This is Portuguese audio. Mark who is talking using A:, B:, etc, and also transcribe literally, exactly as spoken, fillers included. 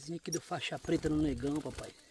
A: Pezinho aqui do faixa preta no negão, papai.